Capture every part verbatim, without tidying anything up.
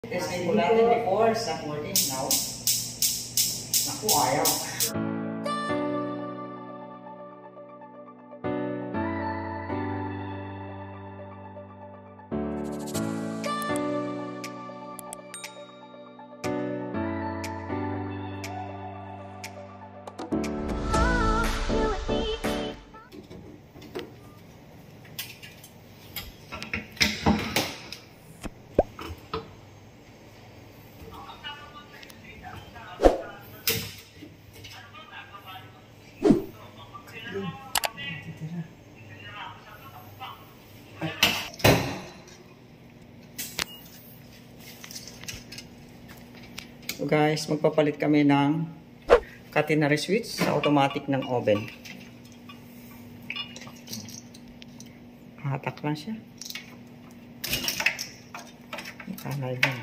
Testing ko natin before, stop working now. Naku, ayaw. So guys, magpapalit kami ng catenary switch sa automatic ng oven. Hatak lang siya. Ikalay lang.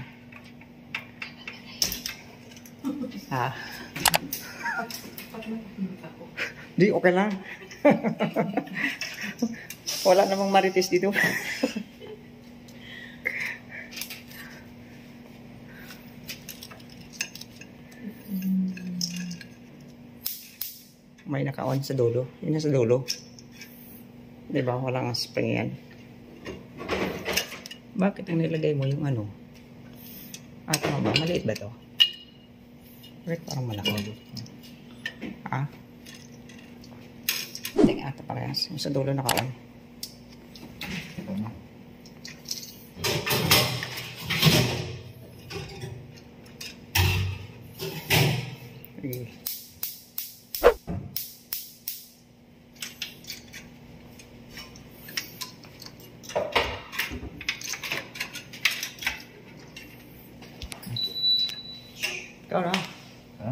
Ha? Di, okay lang. Wala namang marites dito. May naka-on sa dulo. Yun na sa dulo. Diba? Walang spring yan. Bakit ang nilagay mo yung ano? Ah, tama ba? Maliit ba to? Bakit parang malaki? Ah? Hindi ata parehas. Yung sa dulo naka-on. Okay. Ikaw na. Ha?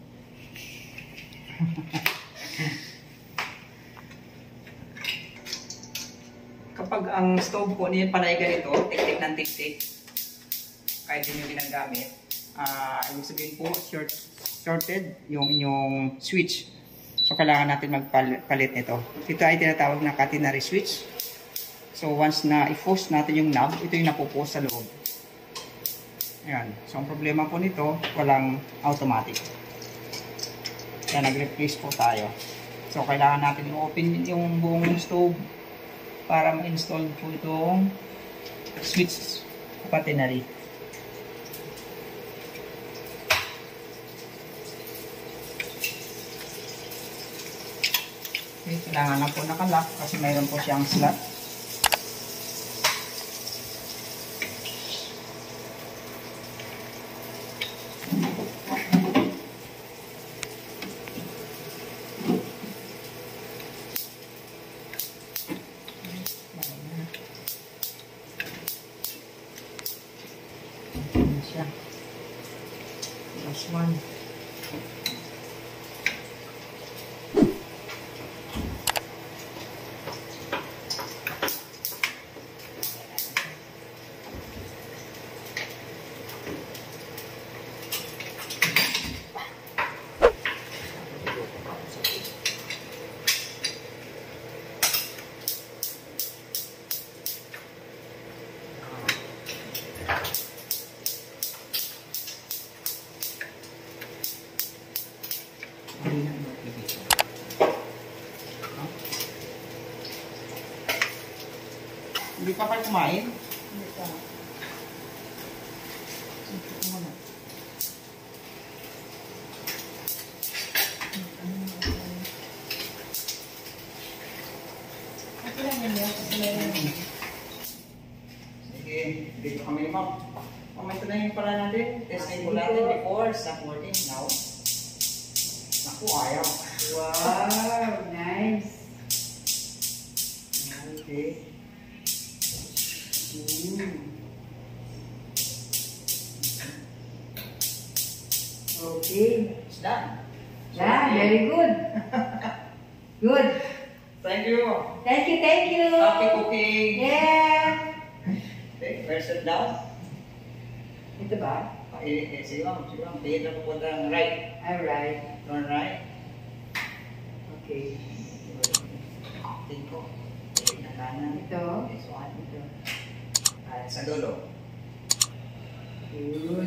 Kapag ang stove po niya panay ganito, tik-tik ng tik-tik, kahit din yung ginagamit, uh, ibig sabihin po, short, shorted yung inyong switch. So, kailangan natin magpalit nito. Ito ay tinatawag na catenary switch. So, once na i-force natin yung knob, ito yung napupost sa loob. Ayan. So, ang problema po nito, walang automatic. Kaya nag-replace po tayo. So, kailangan natin i-open yung buong stove para ma-install po itong switch catenary. Okay, kailangan lang po nakalock kasi mayroon po siyang slot. Last one. Hindi ka pa kumain? Hindi ka. Sige, dito kami ni Ma'am. Pamito na yung pala natin. Testing ko natin before, stop working now. Naku, ayaw. Wow, nice. Okay. Mm. Okay. It's done. Yeah, very good. Good. Thank you. Thank you, thank you. Happy cooking. Yeah. Okay, first sit down. Ito ba? Eh, eh, sige ma'am, sige ma'am. Tingin na po po ng right. Alright. Turn right. Okay. Tingin ko. Tingin na kanan. Ito. This one. Ito. At sa dulo. Yun.